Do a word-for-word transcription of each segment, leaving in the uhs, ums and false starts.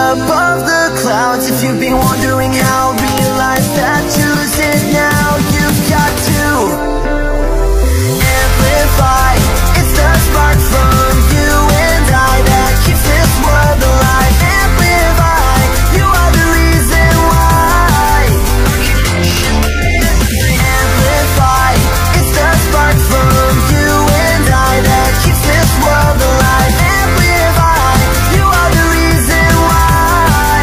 above the clouds. If you've been wondering how, realize that you lose it now. You've got to amplify. It's the spark from you and I that keeps this world alive. Amplify, you are the reason why. Amplify, it's the spark from you and I that keeps this world alive. Amplify, you are the reason why.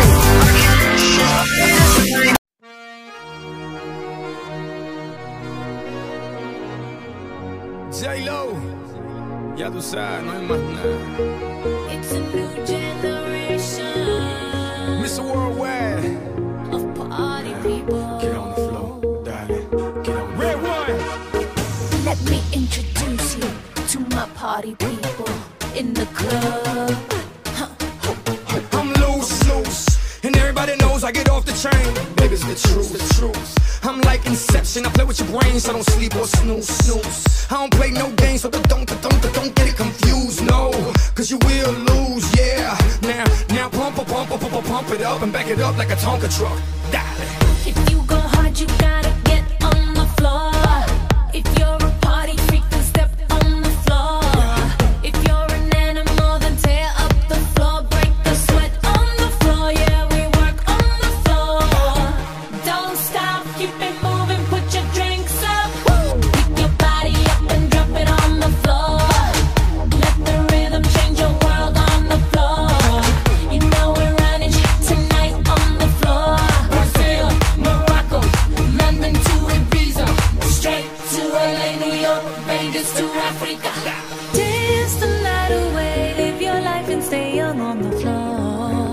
J-Lo, ya tú sabes, no hay más nada. It's a new generation, Mister Worldwide, of party people. get on the floor, darling, get on the Red one. Let me introduce you to my party people in the club. I'm loose, loose, and everybody knows I get off the train. Baby, it's the truth, the truth. I'm like Inception, I play with your brains, I don't sleep or snooze, snooze. I don't play no games, so don't, don't, don't, don't get it confused, no. Cause you will lose, yeah. Now, now pump, pump, pump, pump, pump, pump it up and back it up like a Tonka truck. Dale. If you go hard, you gotta get on the floor. If you're a party freak, then step on the floor. If you're an animal, then tear up the floor. Break the sweat on the floor, yeah, we work on the floor. Don't stop, keep it moving, put your drinks up. Pick your body up and drop it on the floor. Let the rhythm change your world on the floor. You know we're running shit tonight on the floor. Brazil, Morocco, London to Ibiza, straight to L A, New York, Vegas to Africa. Dance the night away, live your life and stay young on the floor.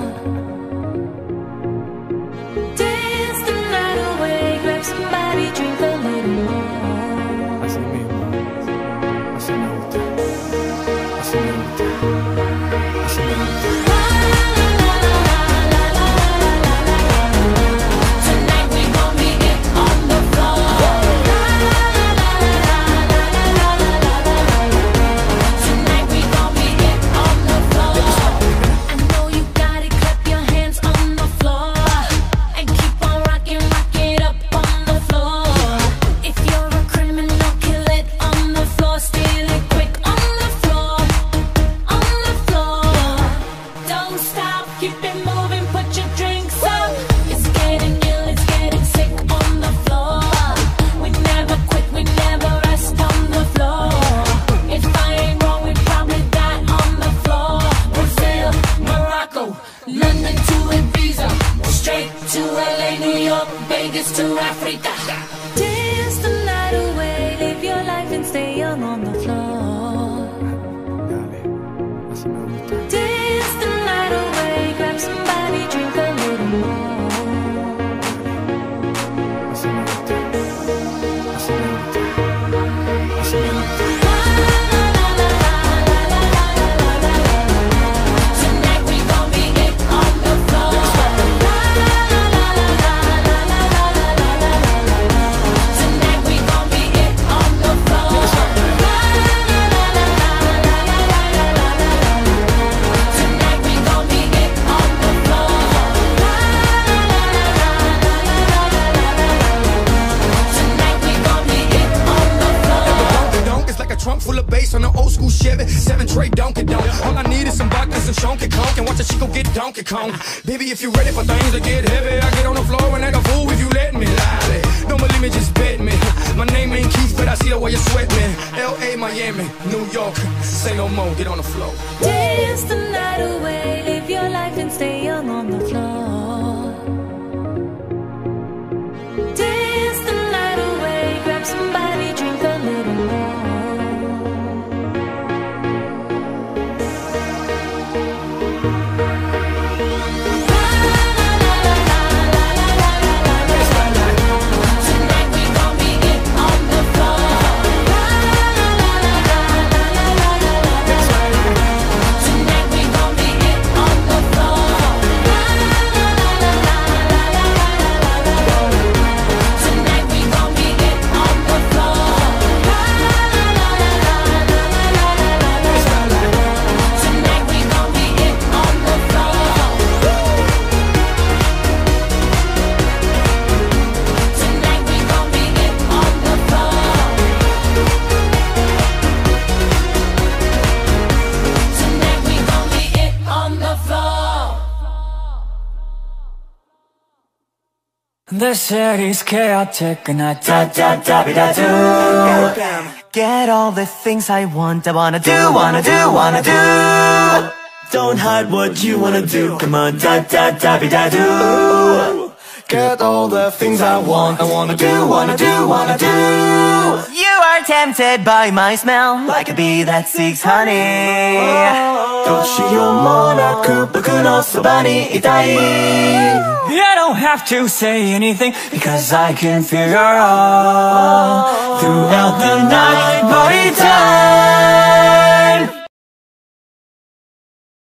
Dance the night away, grab somebody, drink a little more. Así mismo, así me gusta, así me gusta, así me gusta. Tonight we gon' be it on the floor. Tonight we gon' be it on the floor. I know you got it, clap your hands on the floor. And keep on rocking, rock it up on the floor. If you're a criminal, kill it on the floor. Steal it quick on the floor. On the floor. Don't stop, keep it moving, put your drinks up. It's getting ill, it's getting sick on the floor. We never quit, we never rest on the floor. If I ain't wrong, we probably die on the floor. Brazil, Morocco, London to Ibiza, straight to L A, New York, Vegas to Africa. Dance the night away, live your life and stay young on the floor. Dale, así me gusta. Dance the night away, grab somebody, drink a little more. Así me gusta, así me gusta, así me gusta. Tonight we gon' be it on the floor. Tonight we gon' be it on the floor. Tonight we gon' be it on the floor. Tonight we gon' be it on the floor. The donk is like a trunk full of bass on an old school Chevy. Seven tray Donkey Donk. All I need is some vodka, some Chunky Conk, and watch a chico get Donkey Kong. Baby, if you ready for things to get heavy, I get on the floor and act a fool if you let me. Lie. Don't believe me, just bet me. My name ain't Keith, but I see the way you sweat me. L A, Miami, New York. Say no more, get on the floor. Dance the night away, live your life and stay young on the floor. Dance the night away, grab somebody, drink a little more. Tonight we gon' be it on the floor. Tonight we gon' be it on the floor. The city's chaotic and I da da da bi da do. Get all the things I want, I wanna do, wanna do, wanna do. Don't hide what you wanna do, come on, da da da bi da do. Get all the things I want, I wanna do, wanna do, wanna do. You are tempted by my smell, like a bee that seeks honey. どうしようもなく僕のそばにいたい。 I don't have to say anything because I can figure out throughout the night party time.